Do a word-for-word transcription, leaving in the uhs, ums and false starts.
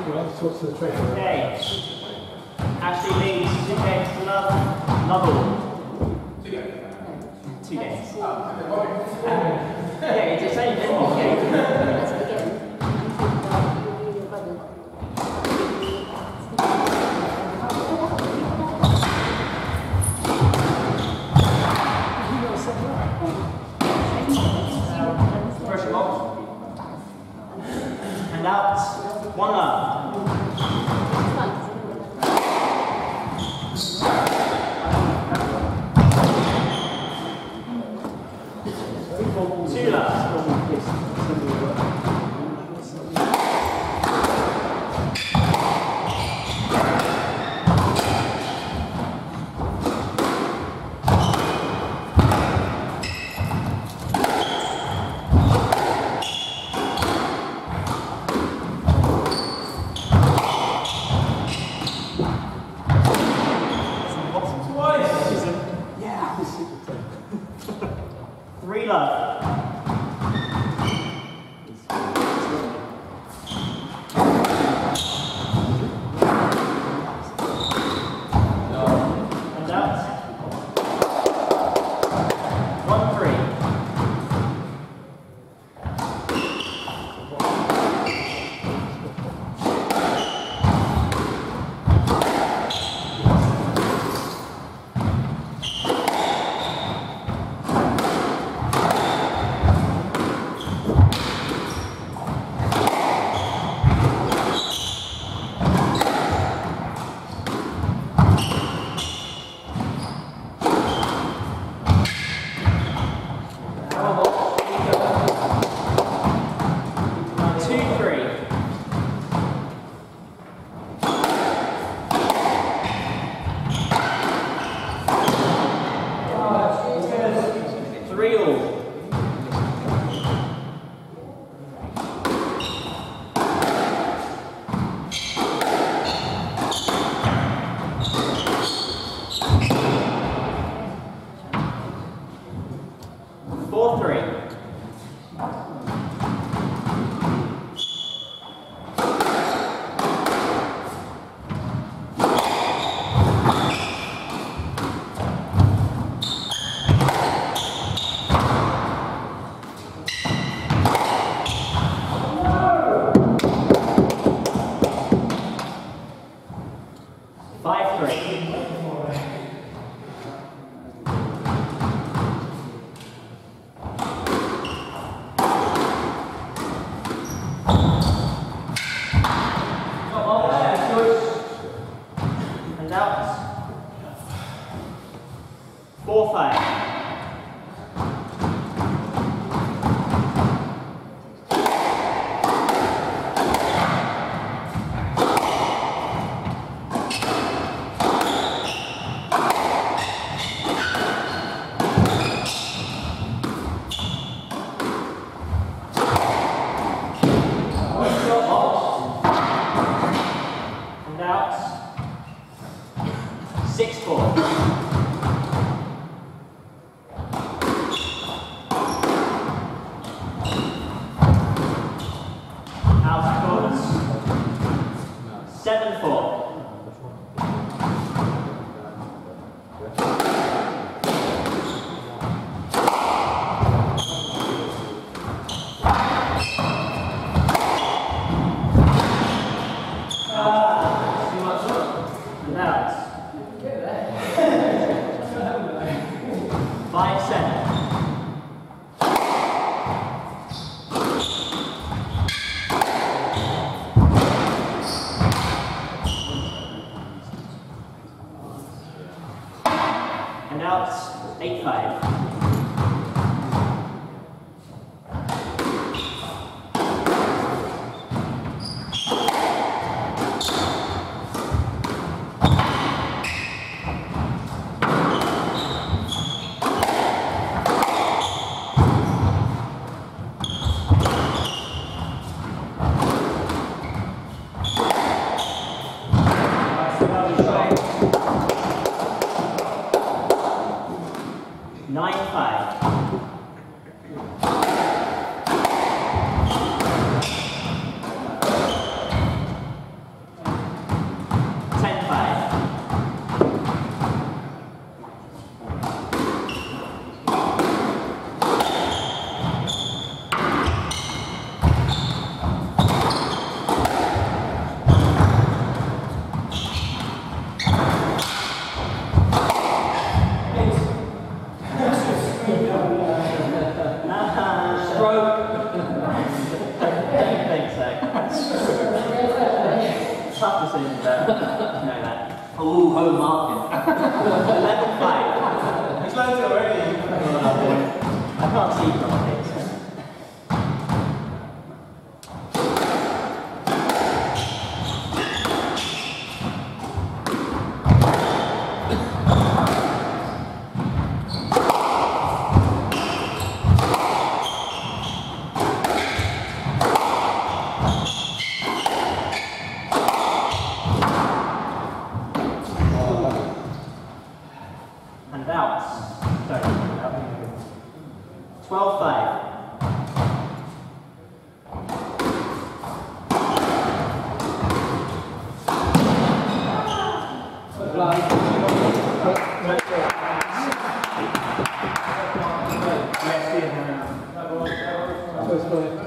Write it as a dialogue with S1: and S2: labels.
S1: Okay. Ashley leads two games to love. Love Two games. Two games. Yeah, it's the same, isn't it? Pressure box. And out. One love. Two love. Three love. And out. One three. Three all. Four three. Five three. And out. Four five. And out. Six four. Out corners. Seven four. And out. Five seven. soon, but you know that. Oh, home marking. Level five.
S2: He's learned it already.
S1: I can't see properly. So. And out. Sorry. twelve five.
S2: Let's see it now.